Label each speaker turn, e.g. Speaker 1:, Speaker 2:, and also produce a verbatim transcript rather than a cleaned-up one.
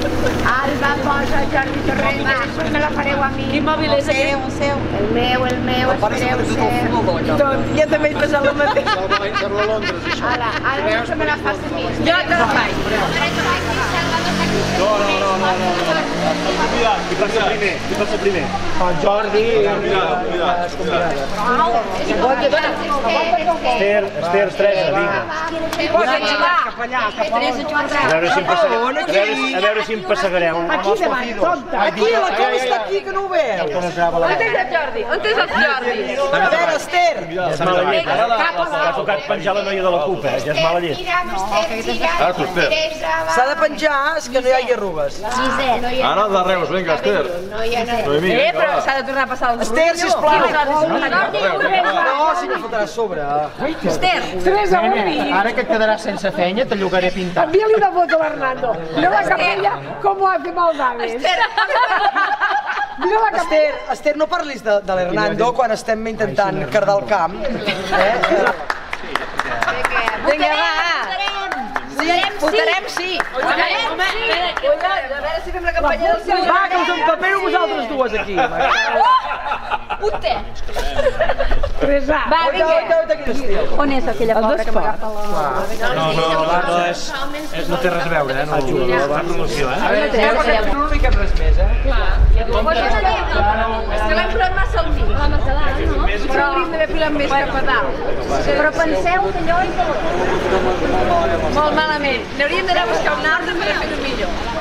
Speaker 1: Alba, posa, Jordi Torrent, després me la fareu a mi.
Speaker 2: Quin mòbil és aquest?
Speaker 1: El seu, el meu, el meu, espereu ser.
Speaker 2: Doncs jo també he passat el mateix.
Speaker 1: Ara, ara no me la fas a mi.
Speaker 2: Jo te la faig.
Speaker 3: No, no, no, no, no. Qui passa primer? Qui passa primer?
Speaker 4: El Jordi i
Speaker 3: les convidades. Esther, Esther, Teresa, vinga.
Speaker 2: Posa't allà, cap allà, cap allà.
Speaker 3: A veure si em passegareu. A veure si em passegareu.
Speaker 4: aquí davant, tonta.
Speaker 5: Aquí, la Clara està aquí, que no ho veu.
Speaker 2: On és el Jordi? On és el Jordi?
Speaker 5: A veure, Esther.
Speaker 3: És mala llet. T'ha tocat penjar la noia de la CUP, eh? Ja és mala llet.
Speaker 5: S'ha de penjar, és que no hi hagi arrugues.
Speaker 6: Ara de Reus, vinga, Esther. Noemí,
Speaker 2: Eh,
Speaker 6: vinga,
Speaker 2: però
Speaker 6: va.
Speaker 2: s'ha de tornar a passar el
Speaker 5: Esther, sisplau.
Speaker 2: Jordi,
Speaker 5: No, si me fotrà a sobre.
Speaker 2: Esther.
Speaker 4: tres a un i...
Speaker 7: Ara que et quedaràs sense feina, te llogaré pintar.
Speaker 4: Envia-li una foto a l'Hernando. Mira la capella, com ho hace Maldaves. Mira la capella.
Speaker 5: Esther, Esther, no parlis de, de l'Hernando quan estem intentant cardar el camp. Eh?
Speaker 2: Vinga, va. Votarem sí. Votarem sí. A veure si fem la campanya del seu.
Speaker 5: Va, que us empapero vosaltres dues aquí.
Speaker 2: Puta.
Speaker 4: tres a.
Speaker 2: Va, vinga.
Speaker 1: On és aquella pobra que m'agafa la...
Speaker 7: No, no, no, és, és, no té res a veure, eh? No, no, no, relació, eh?
Speaker 5: No li cap res més, eh?
Speaker 2: És que l'hem filat massa al mig. Però hauríem d'haver filat més cap a dalt.
Speaker 1: Però penseu que allò és de la...
Speaker 2: Molt malament. N'hauríem d'anar a buscar una altra per fer-ho millor.